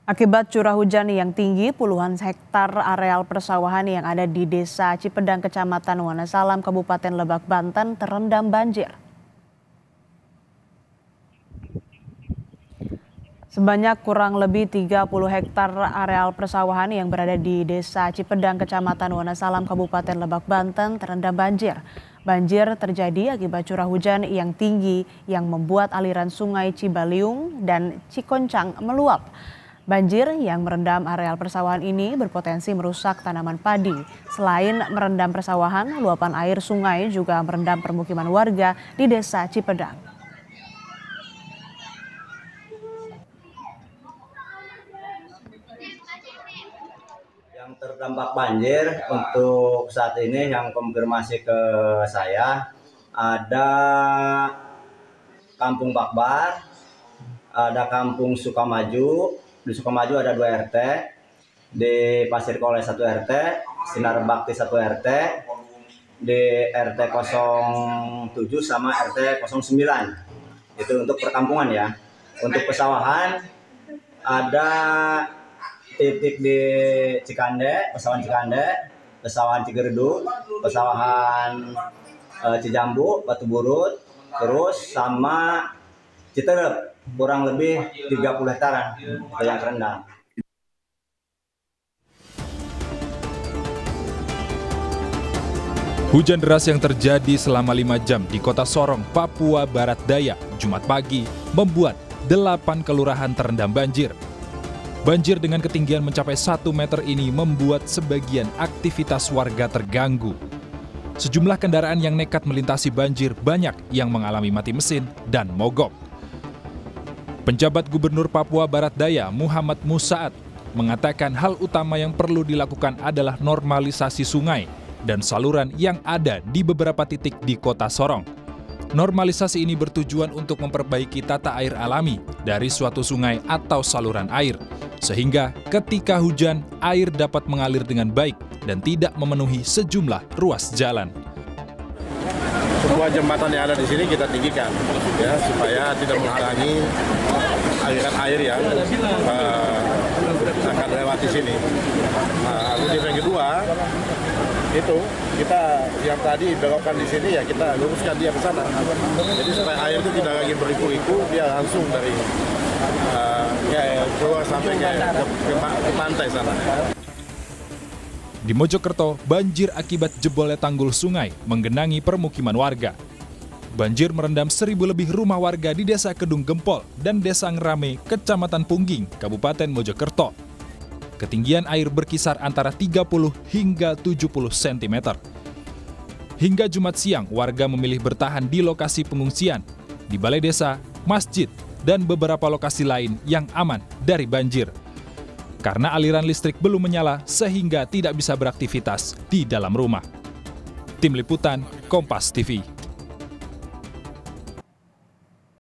Akibat curah hujan yang tinggi, puluhan hektar areal persawahan yang ada di Desa Cipedang, Kecamatan Wonosalam, Kabupaten Lebak, Banten terendam banjir. Sebanyak kurang lebih 30 hektar areal persawahan yang berada di Desa Cipedang, Kecamatan Wonosalam, Kabupaten Lebak, Banten terendam banjir. Banjir terjadi akibat curah hujan yang tinggi yang membuat aliran sungai Cibaliung dan Cikoncang meluap. Banjir yang merendam areal persawahan ini berpotensi merusak tanaman padi. Selain merendam persawahan, luapan air sungai juga merendam permukiman warga di Desa Cipedang. Yang terdampak banjir untuk saat ini yang konfirmasi ke saya ada Kampung Bakbar, ada Kampung Sukamaju. Di Sukamaju ada 2 RT, di Pasir Kolej 1 RT, Sinar Bakti 1 RT, di RT 07 sama RT 09. Itu untuk perkampungan ya. Untuk pesawahan ada titik di Cikande, pesawahan Cikande, pesawahan Cigerdu, pesawahan Cijambu, Batu Burut, terus sama Citerep, kurang lebih 30 hektaran yang terendam. Hujan deras yang terjadi selama 5 jam di Kota Sorong, Papua Barat Daya, Jumat pagi, membuat 8 kelurahan terendam banjir. Banjir dengan ketinggian mencapai 1 meter ini membuat sebagian aktivitas warga terganggu. Sejumlah kendaraan yang nekat melintasi banjir banyak yang mengalami mati mesin dan mogok. Penjabat Gubernur Papua Barat Daya, Muhammad Musaat, mengatakan hal utama yang perlu dilakukan adalah normalisasi sungai dan saluran yang ada di beberapa titik di Kota Sorong. Normalisasi ini bertujuan untuk memperbaiki tata air alami dari suatu sungai atau saluran air, sehingga ketika hujan, air dapat mengalir dengan baik dan tidak memenuhi sejumlah ruas jalan. Sebuah jembatan yang ada di sini kita tinggikan, ya, supaya tidak menghalangi aliran air yang akan lewat di sini. Nah, yang kedua, itu kita yang tadi belokkan di sini ya kita luruskan dia ke sana. Jadi supaya air itu tidak lagi beriku-iku, dia langsung dari keluar sampai ke pantai sana. Di Mojokerto, banjir akibat jebolnya tanggul sungai menggenangi permukiman warga. Banjir merendam 1.000 lebih rumah warga di Desa Kedung Gempol dan Desa Ngerame, Kecamatan Pungging, Kabupaten Mojokerto. Ketinggian air berkisar antara 30 hingga 70 cm. Hingga Jumat siang, warga memilih bertahan di lokasi pengungsian, di balai desa, masjid, dan beberapa lokasi lain yang aman dari banjir. Karena aliran listrik belum menyala sehingga tidak bisa beraktivitas di dalam rumah. Tim Liputan, Kompas TV.